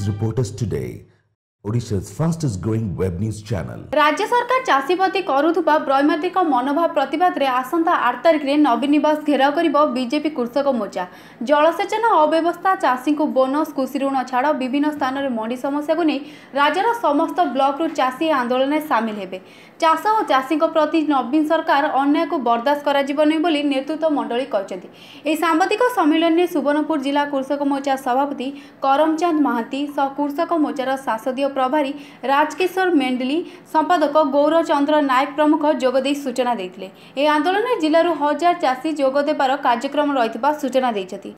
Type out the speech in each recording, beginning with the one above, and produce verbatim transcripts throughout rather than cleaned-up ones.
is Reporters Today, Odisha's fastest growing web news channel. राज्य सरकार चाषी प्रति करुवा त्रैमासिक मनोभाव प्रतिवाद रे आसंता आठ तारिख में नवीन निवास घेराव कर बीजेपी कृषक मोर्चा जलसेचन अव्यवस्था चाषी को बोनस कृषि ऋण छाड़ विभिन्न स्थान में मंडी समस्या को नहीं राज्यर समस्त ब्लॉक रु चाषी आंदोलन में सामिल हेबे। चाष और चाषी प्रति नवीन सरकार अन्याय को बर्दाश्त कर नेतृत्व मंडली कहते। सांबादिक सम्मेलन में सुवर्णपुर जिला कृषक मोर्चा सभापति करमचंद महांती सह कृषक मोर्चार सांसदीय प्रभारी राजकिशोर मेंडली संपादक गौरव चंद्र नायक प्रमुख जोगदे सूचना देते। यह आंदोलन में जिलूर हजार चाषी जोगदेवार कार्यक्रम रही सूचना देते।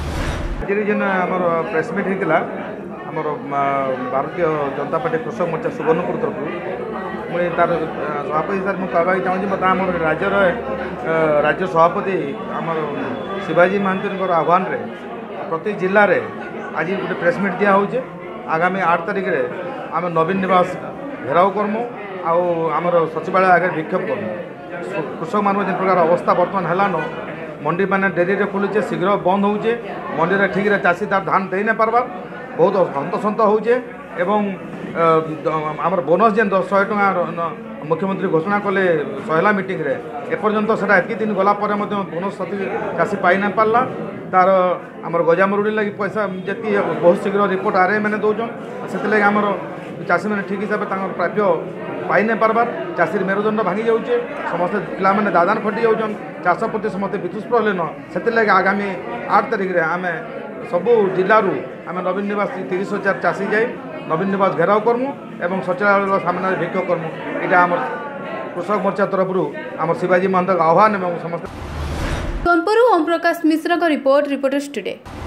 प्रेसमिट होता भारतीय जनता पार्टी कृषक मोर्चा सुवर्णपुर तरफ मुझे तार सभापति सर मुझे कहवाक चाहूँगी बता आम राज्यर राज्य सभापति आम शिवाजी महांती आह्वान रे प्रति जिले में आज गोटे प्रेसमिट दिखाई आगामी आठ तारिख में आम नवीन निवास घेराव करमु आमर सचिवालय आगे विक्षोभ करमु। कृषक मान जिन प्रकार अवस्था बर्तमान है मंडी मैंने डेरी रे खोलुचे शीघ्र बंद होचे मंडी रे ठीक रे चाषी तार धान दे नहीं पार्बार बहुत हंतसंत होचे एवं आमर बोनस जेन शहे टଙ୍କା मुख्यमंत्री घोषणा कले सहला मीटिंग रे एपर्यंत सेटा एति दिन गला पर बोनस चाषी पाई ना पारला तार आमर गजामरुड़ी लगी पैसा जी बहुत शीघ्र रिपोर्ट आर मैंने दौन से आमर चाषी मैंने ठीक हिसाब से प्राप्य पाई नहीं पार्बार चाषी मेरुदंड भांगी जाऊे समस्त पे दादान खटी जाऊन चाष प्रति समस्त वितुष्प हेन से आगामी आठ तारिख में आम सबू जिलूर आम नवीन निवास तीस हजार चाषी जाए नवीन निवास घेराव करमु एवं सचिवालय सामने विक्षोभ करमु। यहाँ आम कृषक मोर्चा तरफ आम शिवाजी महंत आह्वान एवं समस्त। सोनपुर ओम प्रकाश मिश्र का रिपोर्ट रिपोर्टर्स टुडे।